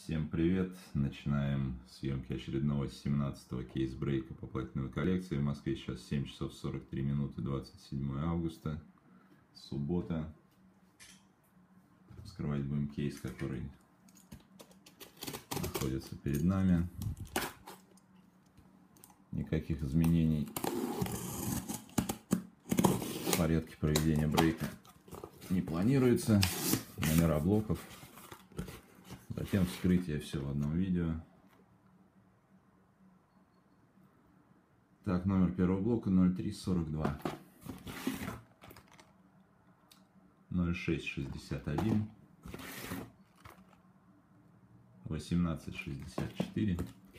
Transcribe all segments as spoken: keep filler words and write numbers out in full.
Всем привет! Начинаем съемки очередного семнадцатого кейс-брейка по платиновой коллекции. В Москве сейчас семь часов сорок три минуты, двадцать седьмое августа, суббота. Вскрывать будем кейс, который находится перед нами. Никаких изменений в порядке проведения брейка не планируется. Номера блоков. Затем вскрытие, все в одном видео. Так, номер первого блока ноль три сорок два, ноль шесть шестьдесят один, восемнадцать шестьдесят четыре,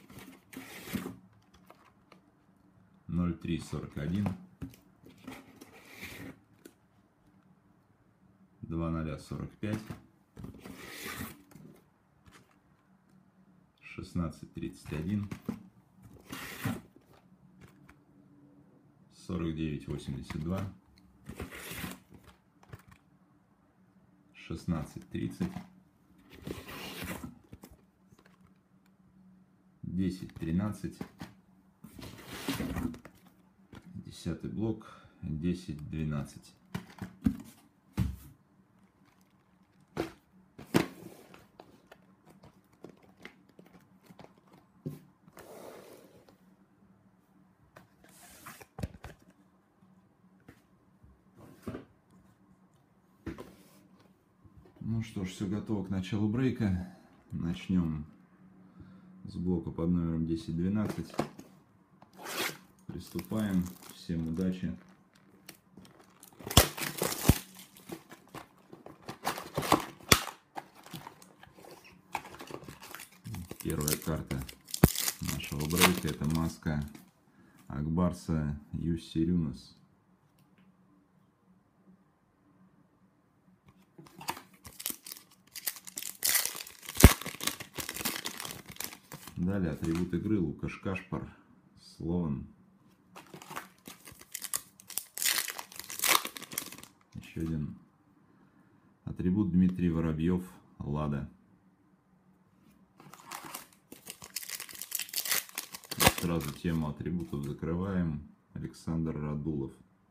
ноль три сорок один, два ноль сорок пять, шестнадцать тридцать один, сорок девять восемьдесят два, шестнадцать тридцать, десять тринадцать, десятый блок, десять двенадцать. Ну что ж, все готово к началу брейка. Начнем с блока под номером десять двенадцать. Приступаем. Всем удачи. Первая карта нашего брейка — это маска Акбарса Юссерюнас. Далее атрибут игры Лукаш Кашпар, Слован. Еще один атрибут Дмитрий Воробьев, Лада. И сразу тему атрибутов закрываем. Александр Радулов.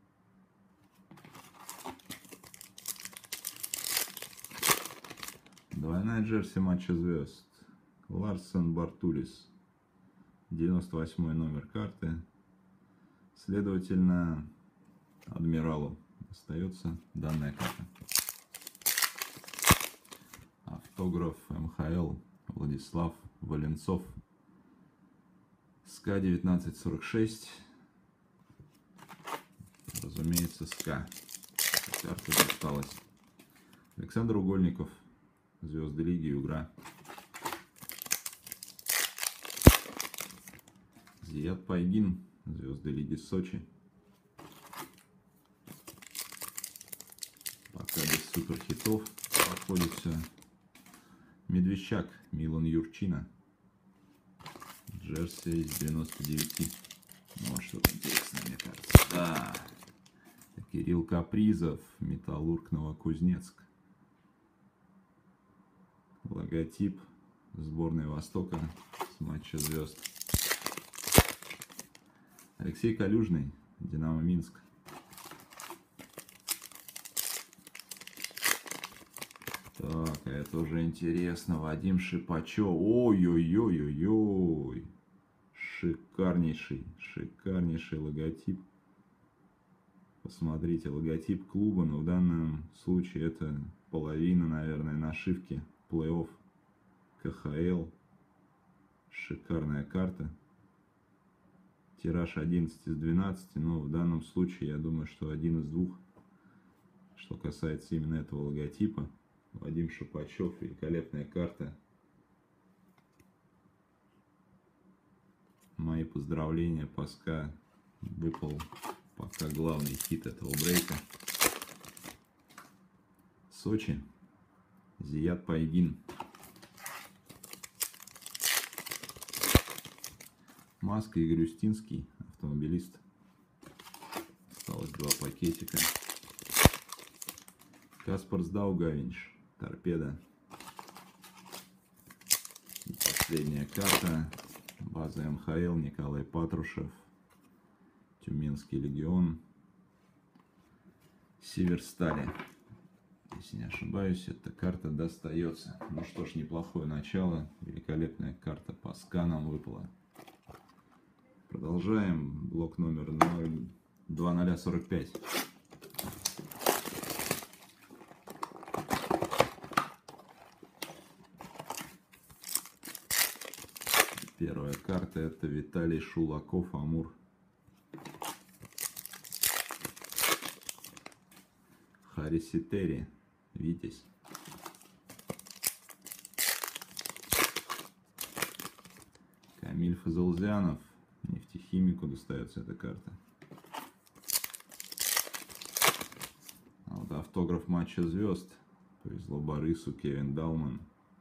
Двойная джерси матча звезд. Ларсен Бартулис, девяносто восьмой номер карты. Следовательно, адмиралу остается данная карта. Автограф эм ха эл Владислав Валенцов. СКА девятнадцать сорок шесть. Разумеется, СКА. Карта досталась. Александр Угольников. Звезды лиги, Югра. Зият Пайгин, звезды лиги Сочи. Пока без суперхитов находится Медвещак, Милан Юрчина. Джерси из девяноста девяти. Ну, что-то интересное, мне кажется. Да. Кирилл Капризов, Металлург Новокузнецк. Логотип сборной Востока с матча звезд. Алексей Калюжный, Динамо Минск. Так, это уже интересно. Вадим Шипачев. Ой-ой-ой-ой-ой. Шикарнейший, шикарнейший логотип. Посмотрите, логотип клуба, но в данном случае это половина, наверное, нашивки плей-офф ка ха эл. Шикарная карта. Тираж одиннадцать из двенадцати, но в данном случае я думаю, что один из двух, что касается именно этого логотипа. Вадим Шипачев, великолепная карта. Мои поздравления, пока выпал пока главный хит этого брейка. Сочи, Зият Пайгин. Маска Игорь Устинский, автомобилист. Осталось два пакетика. Каспарс Даугавинш, Торпеда. Последняя карта. База эн ха эл. Николай Патрушев. Тюменский легион. Северстали. Если не ошибаюсь, эта карта достается. Ну что ж, неплохое начало. Великолепная карта по сканам выпала. Продолжаем. Блок номер ноль два ноль сорок пять. Первая карта — это Виталий Шулаков, Амур. Хариситери, Витязь. Камиль Фазылзянов, нефтехимику достается эта карта. А вот автограф матча звезд. Повезло Борису, Кевин Далман.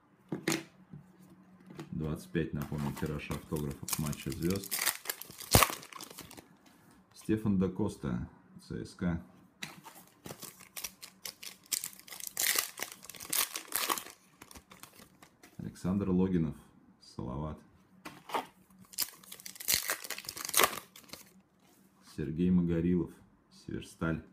двадцать пять, напомню, тираж автографов матча звезд. Стефан да Коста, ЦСКА. Александр Логинов, Салават. Сергей Магарилов, Северсталь.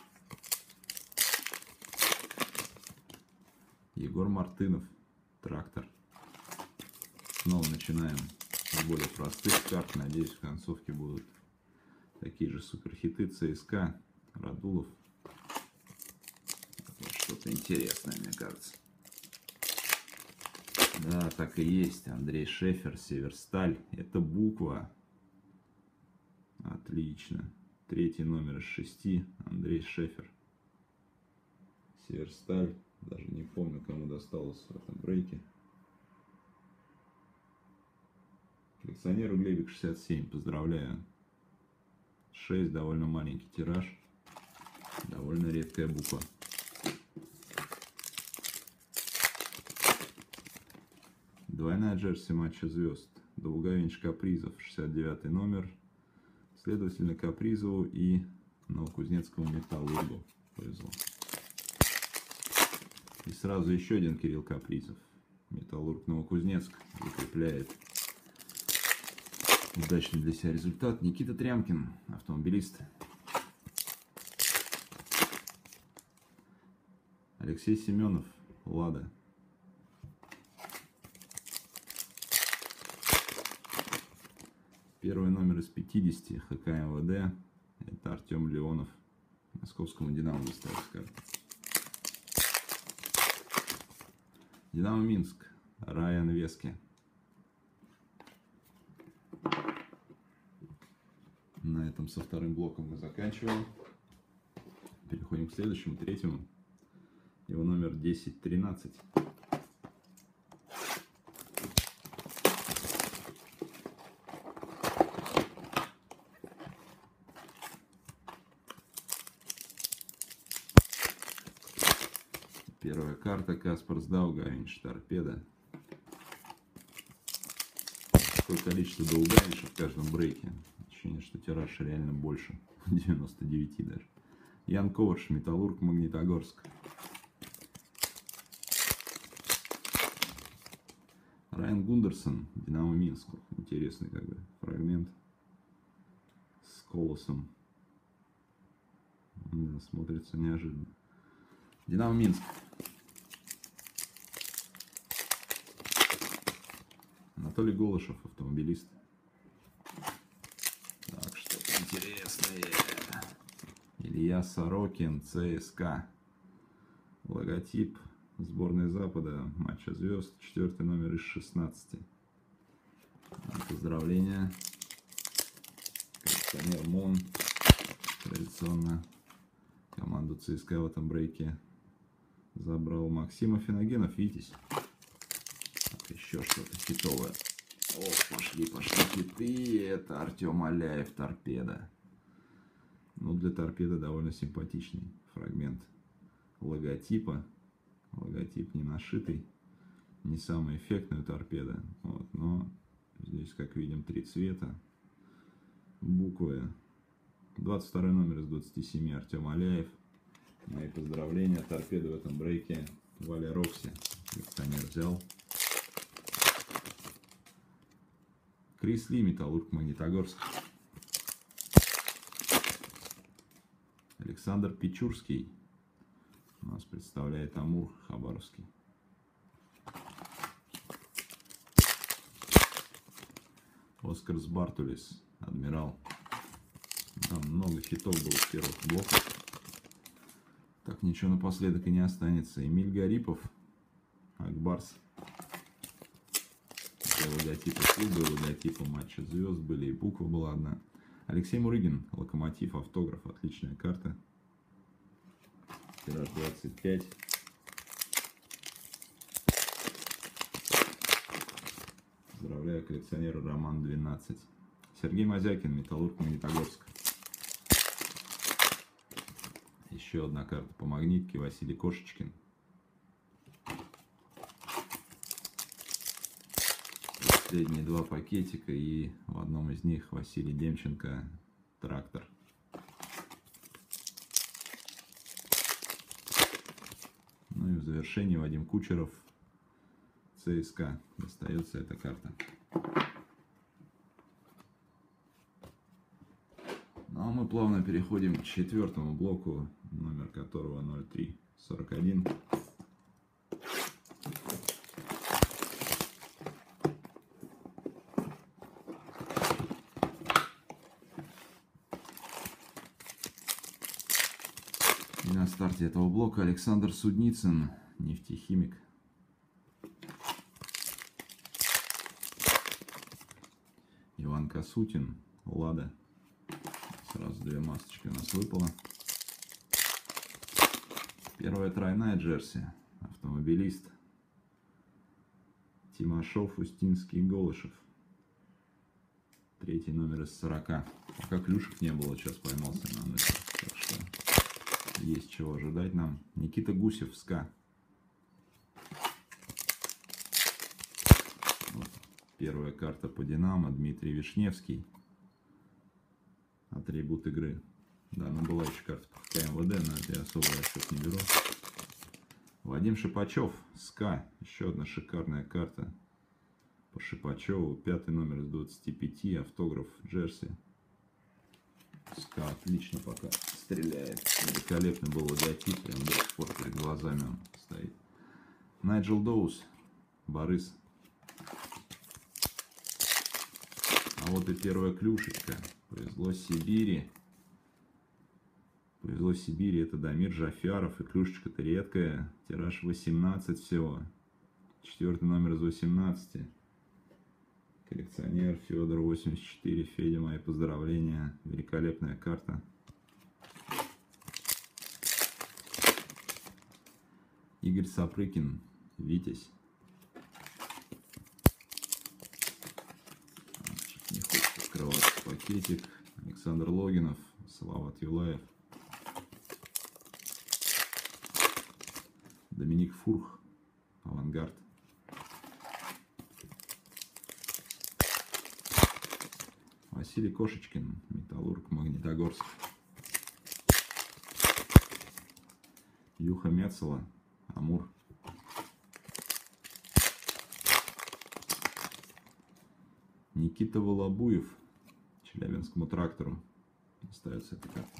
Егор Мартынов, Трактор. Снова начинаем с более простых карт. Надеюсь, в концовке будут такие же суперхиты. ЦСКА, Радулов. Что-то интересное, мне кажется. Да, так и есть. Андрей Шефер, Северсталь. Это буква. Отлично. Третий номер из шести. Андрей Шефер. Северсталь. Даже не помню, кому досталось в этом брейке. Коллекционеру Глебик шестьдесят семь. Поздравляю. шесть. Довольно маленький тираж. Довольно редкая буква. Двойная джерси матча звезд. Долговинч Капризов, шестьдесят девятый номер. Следовательно, Капризову и Новокузнецкому Металлургу повезло. И сразу еще один Кирилл Капризов. Металлург Новокузнецк закрепляет удачный для себя результат. Никита Трямкин, автомобилист. Алексей Семенов, Лада. Первый номер из пятидесяти, ХК МВД. Это Артем Леонов. Московскому Динамо достается карта. Динамо Минск. Райан Вески. На этом со вторым блоком мы заканчиваем. Переходим к следующему, третьему. Его номер десять тринадцать. Первая карта Каспар Даугавинч, Торпеда. Какое количество Даугавинча в каждом брейке. Ощущение, что тираж реально больше. девяносто девять даже. Ян Коварш, Металлург, Магнитогорск. Райан Гундерсон, Динамо Минск. Интересный как бы фрагмент. С Колосом. Да, смотрится неожиданно. Динамо Минск. Анатолий Голышев, автомобилист. Так, что-то интересное. Илья Сорокин, ЦСКА. Логотип сборной Запада, матча звезд. Четвертый номер из шестнадцати. Поздравления. Коллекционер МОН. Традиционно команду ЦСКА в этом брейке забрал Максим Афиногенов, Витязь. Так, еще что-то хитовое. Ох, пошли, пошли хиты. Это Артем Аляев, Торпеда. Ну, для Торпеды довольно симпатичный фрагмент логотипа. Логотип не нашитый. Не самая эффектная Торпеда. Вот, но здесь, как видим, три цвета. Буквы. двадцать второй номер из двадцати семи. Артем Аляев. Мои поздравления. Торпеды в этом брейке. Валя Рокси. Коллекционер взял. Крис Ли, Металлург, Магнитогорск. Александр Печурский у нас представляет Амур, Хабаровский. Оскар Бартулис, Адмирал. Там много хитов было в первых блоках. Так ничего напоследок и не останется. Эмиль Гарипов, Акбарс. Логотипы клуба, логотипы матча звезд были, и буква была одна. Алексей Мурыгин, Локомотив, автограф, отличная карта. Тираж двадцать пять. Поздравляю коллекционера Роман двенадцать. Сергей Мазякин, Металлург, Магнитогорск. Еще одна карта по магнитке, Василий Кошечкин. Последние два пакетика, и в одном из них Василий Демченко, Трактор. Ну и в завершении Вадим Кучеров, ЦСКА. Достается эта карта. Ну а мы плавно переходим к четвертому блоку, номер которого ноль три сорок один. И на старте этого блока Александр Судницын, нефтехимик. Иван Касутин, Лада. Сразу две масочки у нас выпало. Первая тройная джерси. Автомобилист. Тимошов, Устинский, Голышев. Третий номер из сорока. Пока клюшек не было, сейчас поймался на мысли. Так что есть чего ожидать нам. Никита Гусев, СКА. Вот. Первая карта по Динамо. Дмитрий Вишневский. Атрибут игры. Да, ну была еще карта по КМВД, но это я особо расчет не беру. Вадим Шипачев, СКА. Еще одна шикарная карта по Шипачеву. Пятый номер из двадцати пяти. Автограф джерси. СКА отлично пока стреляет. Великолепный был логотип. Прям до сих пор перед глазами он стоит. Найджел Доус, Борис. А вот и первая клюшечка. Повезло Сибири. Повезло Сибири. Это Дамир Джафяров. И клюшечка-то редкая. Тираж восемнадцать всего. Четвертый номер из восемнадцати. Коллекционер Федор восемьдесят четыре. Федя, мои поздравления. Великолепная карта. Игорь Сапрыкин, Витязь. Не хочет открывать пакетик. Александр Логинов, Салават Юлаев. Доминик Фурх, Авангард. Василий Кошечкин, Металлург, Магнитогорск. Юха Мецела, Амур. Никита Волобуев, Челябинскому трактору. Остается эта карта.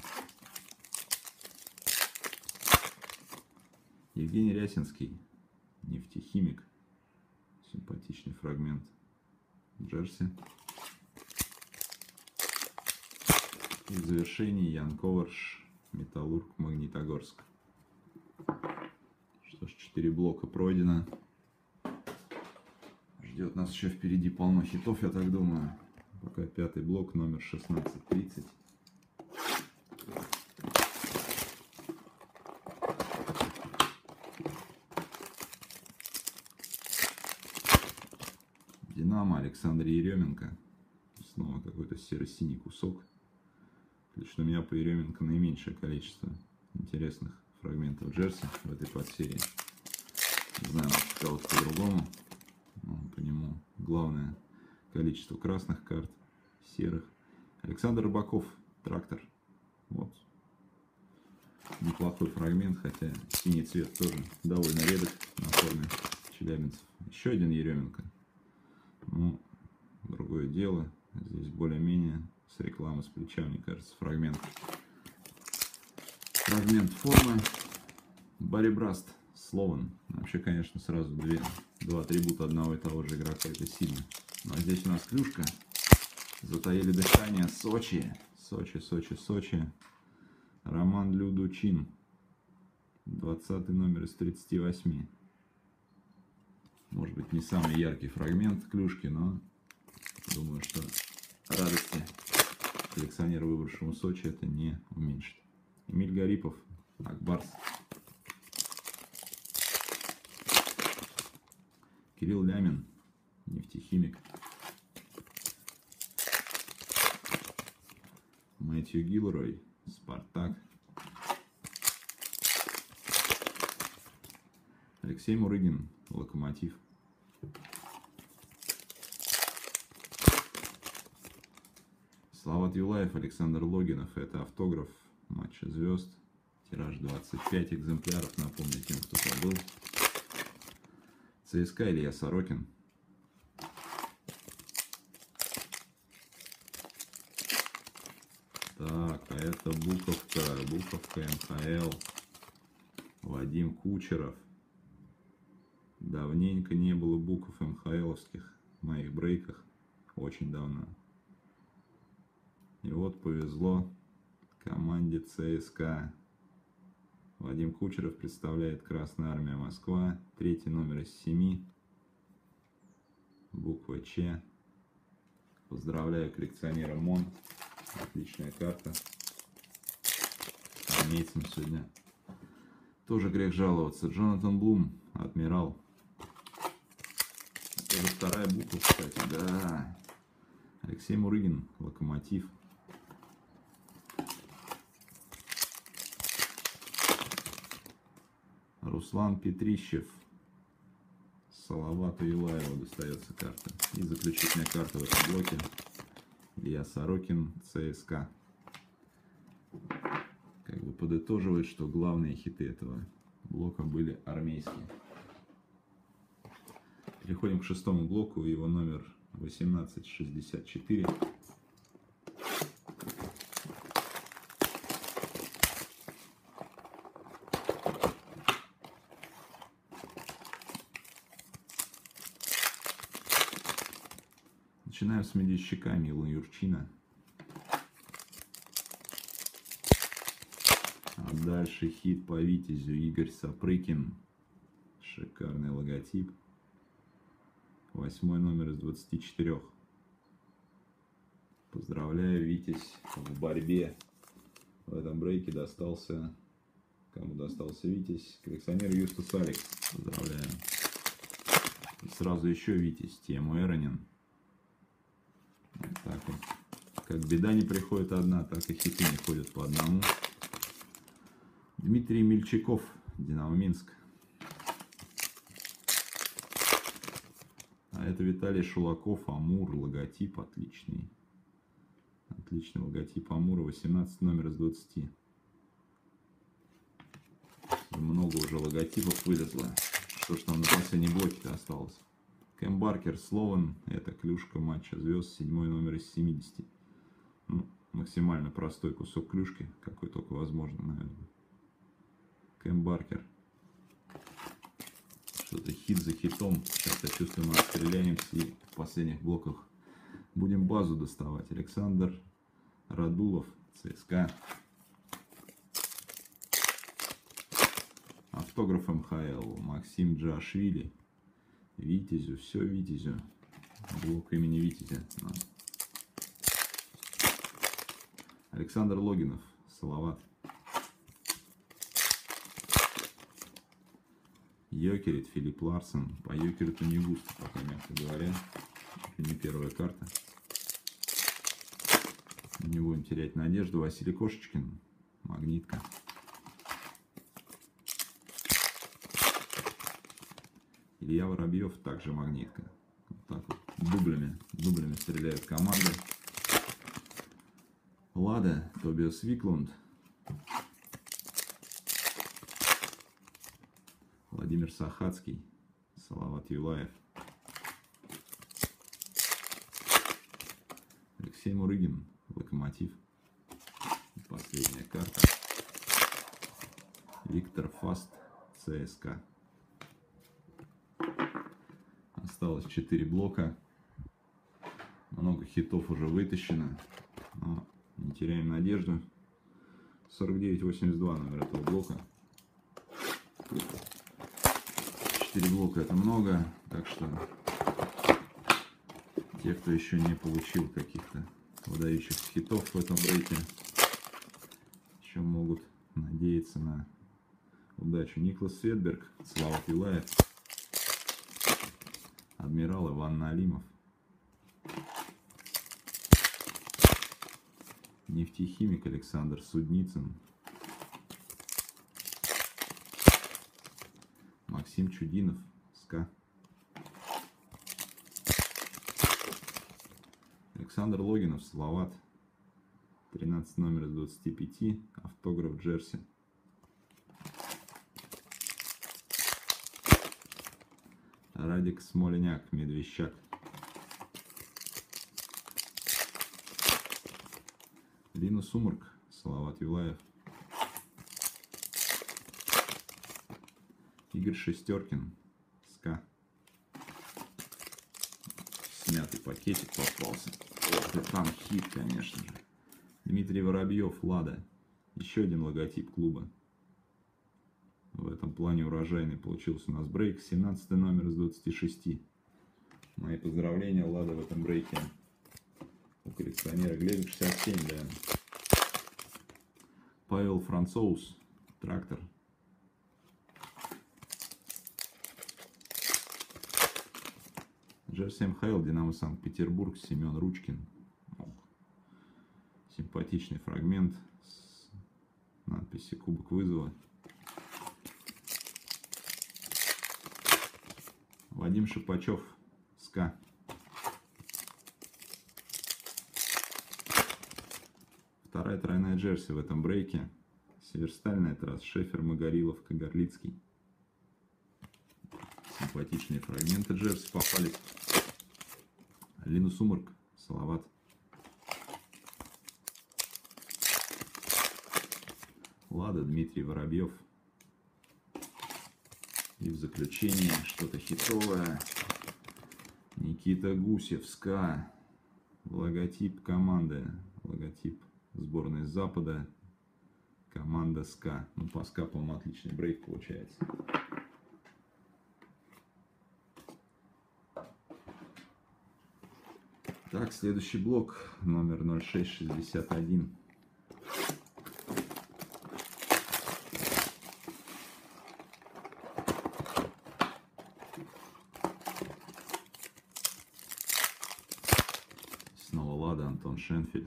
Евгений Рясинский, нефтехимик. Симпатичный фрагмент джерси. И в завершении Ян Коварш, Металлург, Магнитогорск. Что ж, четыре блока пройдено. Ждет нас еще впереди полно хитов, я так думаю. Пока пятый блок, номер шестнадцать тридцать. Динамо, Александр Еременко. Снова какой-то серо-синий кусок. Лично у меня по Еременко наименьшее количество интересных фрагментов джерси в этой подсерии. Не знаю, может, кого-то по-другому. Но по нему главное количество красных карт, серых. Александр Рыбаков, Трактор. Вот. Неплохой фрагмент, хотя синий цвет тоже довольно редок на форме челябинцев. Еще один Еременко. Ну, другое дело. дело. Здесь более-менее с рекламы с плеча, мне кажется, фрагмент. Фрагмент формы. Барри Браст, Слован. Вообще, конечно, сразу две, два атрибута одного и того же игрока. Это сильно. Но здесь у нас клюшка. Затаили дыхание. Сочи. Сочи, Сочи, Сочи. Роман Людучин. двадцатый номер из тридцати восьми. Может быть, не самый яркий фрагмент клюшки, но думаю, что радости коллекционеру, выбравшему Сочи, это не уменьшит. Эмиль Гарипов, Акбарс. Кирилл Лямин, нефтехимик. Мэтью Гилрой, Спартак. Алексей Мурыгин, Локомотив. Слават Юлаев, Александр Логинов. Это автограф матча звезд. Тираж двадцать пять экземпляров. Напомню тем, кто забыл. ЦСКА Илья Сорокин. Так, а это буковка. Буковка эм ха эл. Вадим Кучеров. Давненько не было букв эм ха эловских в моих брейках. Очень давно. И вот повезло команде ЦСКА. Вадим Кучеров представляет Красная Армия Москва. Третий номер из семи. Буква Ч. Поздравляю коллекционера МОН. Отличная карта. Армейцам сегодня тоже грех жаловаться. Джонатан Блум, Адмирал. Это вторая буква, кстати. Да. Алексей Мурыгин, Локомотив. Руслан Петрищев. Салавату Юлаеву достается карта. И заключительная карта в этом блоке. Илья Сорокин, ЦСКА. Как бы подытоживает, что главные хиты этого блока были армейские. Переходим к шестому блоку. Его номер восемнадцать шестьдесят четыре. Начинаем с медищика Мила Юрчина. А дальше хит по Витязю Игорь Сапрыкин. Шикарный логотип. Восьмой номер из двадцати четырёх. Поздравляю, Витязь в борьбе. В этом брейке достался... Кому достался Витязь? Коллекционер Юстас Алекс. Поздравляю. И сразу еще Витязь. Тему Эронин. Вот так вот. Как беда не приходит одна, так и хиты не ходят по одному. Дмитрий Мельчаков, Динамо Минск. А это Виталий Шулаков, Амур, логотип отличный. Отличный логотип Амура, восемнадцатый номер из двадцати. Много уже логотипов вылезло. Что ж там на последнем блоке-то осталось? Кэм Баркер, Слован. Это клюшка матча звезд, седьмой номер из семидесяти. Ну, максимально простой кусок клюшки, какой только возможно, наверное. Кэм Баркер. Что-то хит за хитом. Сейчас я чувствую, мы отстреляемся и в последних блоках будем базу доставать. Александр Радулов, ЦСКА. Автограф эм ха эл. Максим Джашвили. Витязю, все Витязю. Блок имени Витязя. Александр Логинов, Салават. Йокерит, Филипп Ларсен. По Йокериту не густо, пока, мягко говоря. Это не первая карта. Не будем терять надежду. Василий Кошечкин, Магнитка. Илья Воробьев, также Магнитка. Вот так вот. Дублями, дублями стреляют команды. Лада, Тобиас Виклунд. Владимир Сахацкий, Салават Юлаев. Алексей Мурыгин, Локомотив. И последняя карта. Виктор Фаст, ЦСКА. Осталось четыре блока. Много хитов уже вытащено. Но не теряем надежду. сорок девять восемьдесят два номер этого блока. четыре блока это много. Так что те, кто еще не получил каких-то выдающихся хитов в этом брейке, еще могут надеяться на удачу. Никлас Светберг, Слава Юлаев, Адмирал Иван Налимов, Нефтехимик Александр Судницын, Максим Чудинов, СКА, Александр Логинов, Салават, тринадцать номер из двадцати пяти, автограф джерси. Радик Смоленяк, Медвещак. Линус Сумарк, Салават Юлаев. Игорь Шестеркин, СКА. Смятый пакетик попался. Ох, и там хит, конечно же. Дмитрий Воробьев, Лада. Еще один логотип клуба. В этом плане урожайный получился у нас брейк. семнадцатый номер из двадцати шести. Мои поздравления, Лада, в этом брейке. У коллекционера Глеб шестьдесят семь, да. Павел Францоус, Трактор. Джерси МХЛ, Динамо Санкт-Петербург, Семен Ручкин. Симпатичный фрагмент с надписью Кубок вызова. Вадим Шипачев, СКА. Вторая тройная джерси в этом брейке. Северсталь на этот раз, Шефер, Магорилов, Кагарлицкий. Симпатичные фрагменты джерси попались. Линус Сумарк, Салават. Лада, Дмитрий Воробьев. И в заключение что-то хитовое. Никита Гусев, СКА. Логотип команды. Логотип сборной Запада. Команда СКА. Ну, по СКА, по-моему, отличный брейк получается. Так, следующий блок. Номер ноль шесть шестьдесят один. Снова Лада, Антон Шенфельд.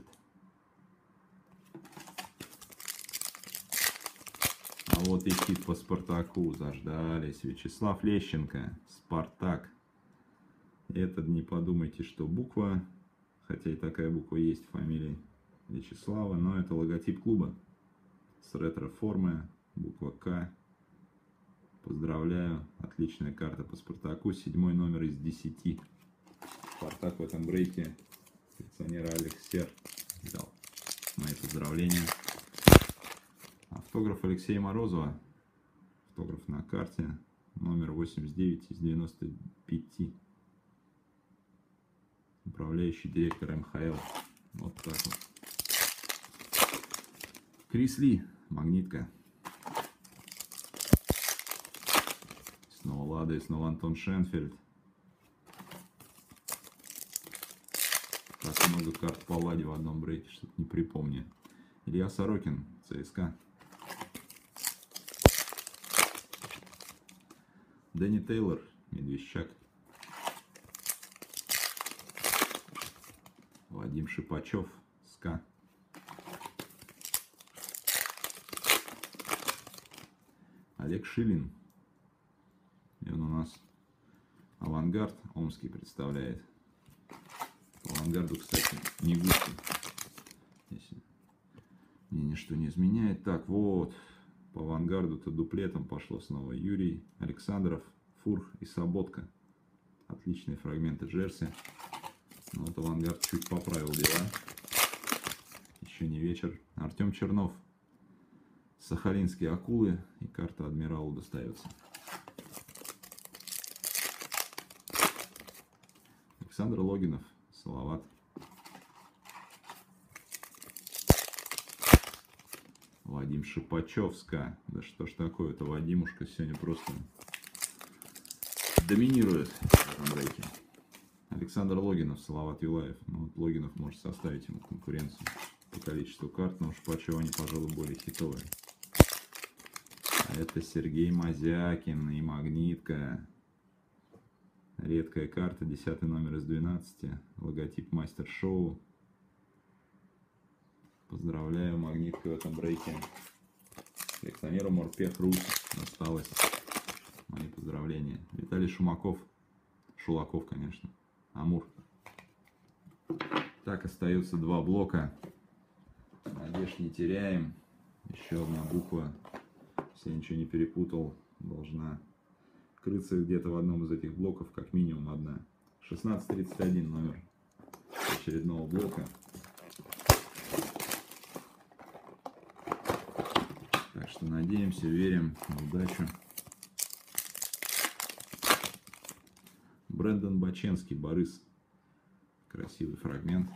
А вот и хит по Спартаку. Заждались. Вячеслав Лещенко, Спартак. Это не подумайте, что буква, хотя и такая буква есть в фамилии Вячеслава, но это логотип клуба с ретро-формой, буква К. Поздравляю, отличная карта по Спартаку, седьмой номер из десяти. Спартак в этом брейке коллекционера Алекс Сер дал мои поздравления. Автограф Алексея Морозова, автограф на карте, номер восемьдесят девять из девяноста пяти. Управляющий директор МХЛ. Вот так вот. Крис Ли, Магнитка. Снова Лада и снова Антон Шенфельд. Так много карт по Ладе в одном брейке, что-то не припомню. Илья Сорокин, ЦСКА. Дэнни Тейлор, Медвещак. Вадим Шипачев, СКА. Олег Шилин. И он у нас Авангард Омский представляет. По Авангарду, кстати, не густо. Если мне ничто не изменяет. Так, вот. По Авангарду-то дуплетом пошло снова Юрий Александров, Фурх и Саботка. Отличные фрагменты джерси. Но вот Авангард чуть поправил дела. Еще не вечер. Артем Чернов. Сахалинские акулы. И карта Адмиралу достается. Александр Логинов. Салават. Вадим Шипачевска. Да что ж такое, это Вадимушка сегодня просто доминирует в этом брейке. Александр Логинов, Салават Юлаев. Ну, вот Логинов может составить ему конкуренцию по количеству карт, но у Шипачева они, пожалуй, более хитовые. А это Сергей Мазякин и Магнитка. Редкая карта, десятый номер из двенадцати. Логотип Мастер-шоу. Поздравляю, Магнитка в этом брейке. Коллекционеру Морпех Русь осталось. Мои поздравления. Виталий Шумаков. Шулаков, конечно. Амур. Так, остается два блока. Надежд не теряем. Еще одна буква. Если я ничего не перепутал, должна крыться где-то в одном из этих блоков, как минимум одна. шестнадцать тридцать один номер очередного блока. Так что надеемся, верим в удачу. Брэндон Баченский, Борис. Красивый фрагмент.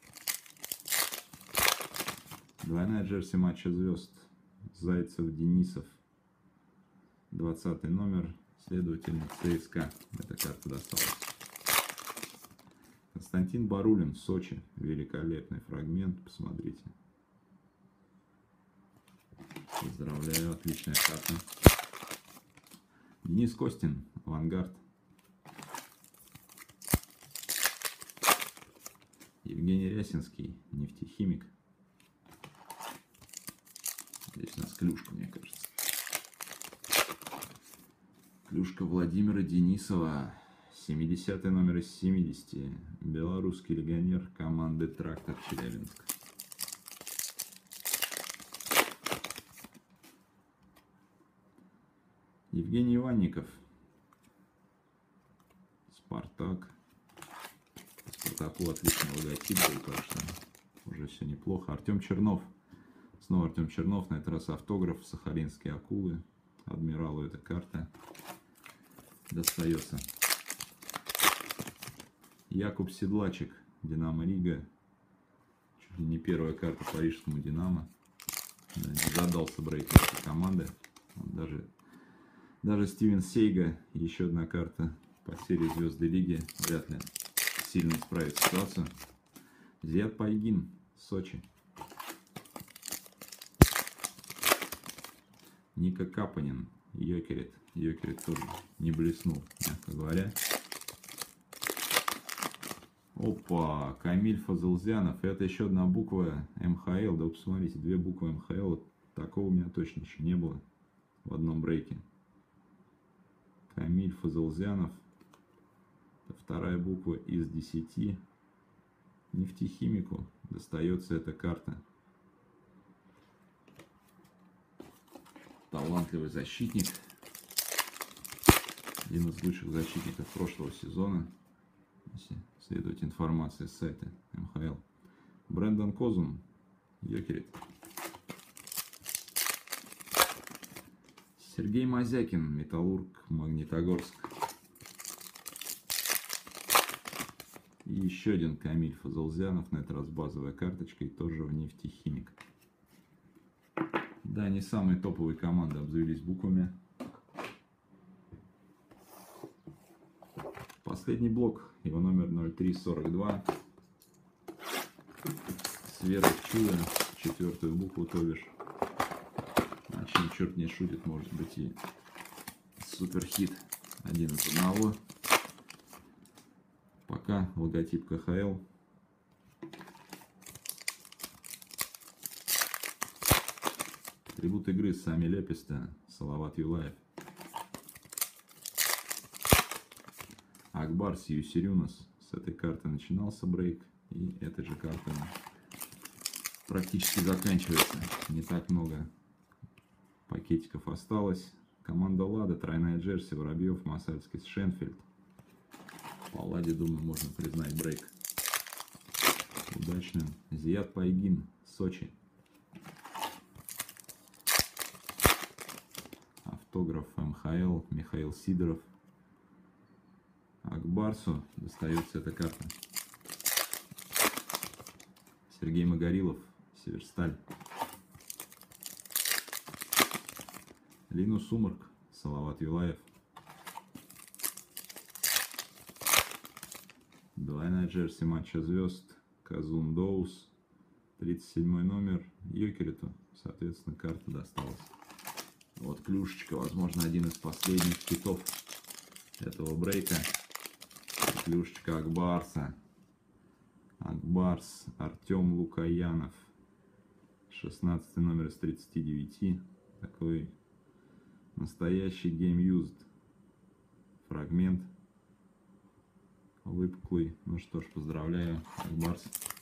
Двойная джерси матча звезд. Зайцев, Денисов. двадцатый номер. Следовательно, ЦСКА. Эта карта досталась. Константин Барулин, Сочи. Великолепный фрагмент. Посмотрите. Поздравляю. Отличная карта. Денис Костин, Авангард. Евгений Рясинский, нефтехимик. Здесь у нас клюшка, мне кажется. Клюшка Владимира Денисова. семидесятый номер из семидесяти. Белорусский легионер команды «Трактор» Челябинск. Евгений Иванников. Спартак. Спартаку отличный логотип был, так что уже все неплохо. Артем Чернов. Снова Артем Чернов, на этот раз автограф. Сахалинские акулы. Адмиралу эта карта достается. Якуб Седлачек. Динамо Рига. Чуть ли не первая карта парижскому Динамо. Не задался брейк этой команды. Даже, даже Стивен Сейга. Еще одна карта по серии Звезды Лиги. Вряд ли сильно исправит ситуацию. Зиад Пайгин, Сочи. Ника Капанин, Йокерит. Йокерит тоже не блеснул, мягко говоря. Опа, Камиль Фазылзянов. Это еще одна буква эм ха эл. Да вы посмотрите, две буквы эм ха эл. Такого у меня точно еще не было в одном брейке. Камиль Фазылзянов. Вторая буква из десяти. Нефтехимику достается эта карта. Талантливый защитник. Один из лучших защитников прошлого сезона. Если следовать информации с сайта эм ха эл. Брэндон Козум. Йокерит. Сергей Мазякин. Металлург, Магнитогорск. И еще один Камиль Фазылзянов, на этот раз базовая карточка, и тоже в нефтехимик. Да, не самые топовые команды обзавелись буквами. Последний блок, его номер ноль три сорок два. С верой в чудо, четвертую букву, то бишь. А чем черт не шутит, может быть и суперхит один из одного. Пока логотип ка ха эл. Атрибут игры Сами Леписта, Салават Юлаев. Акбар Сьюсирюнас. С этой карты начинался брейк. И эта же карта практически заканчивается. Не так много пакетиков осталось. Команда Лада, тройная джерси, Воробьев, Масальский, Шенфельд. По Ладе, думаю, можно признать брейк удачным. Зият Пайгин, Сочи. Автограф эм ха эл, Михаил Сидоров. Акбарсу достается эта карта. Сергей Магорилов, Северсталь. Линус Сумарк, Салават Юлаев. Двойная джерси матча звезд. Казун Доус. тридцать седьмой номер. Йокериту, соответственно, карта досталась. Вот клюшечка, возможно, один из последних хитов этого брейка. Клюшечка Акбарса. Акбарс, Артем Лукаянов. шестнадцатый номер из тридцати девяти. Такой настоящий Game Used. Фрагмент. Выпуклый. Ну что ж, поздравляю, Акбарс.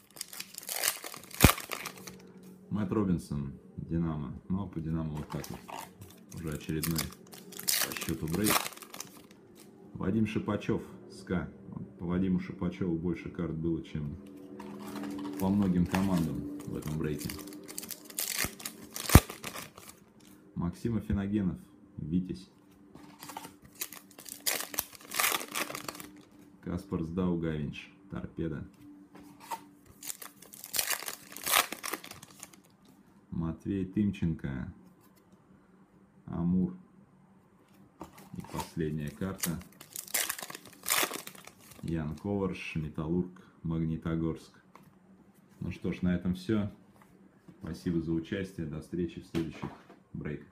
Мэтт Робинсон, Динамо. Ну а по Динамо вот так вот. Уже очередной по счету брейк. Вадим Шипачев, СКА. По Вадиму Шипачеву больше карт было, чем по многим командам в этом брейке. Максим Афиногенов, Витязь. Каспар Сдаугавинч, Торпедо. Матвей Тымченко, Амур. И последняя карта. Ян Коварш, Металлург, Магнитогорск. Ну что ж, на этом все. Спасибо за участие. До встречи в следующих брейках.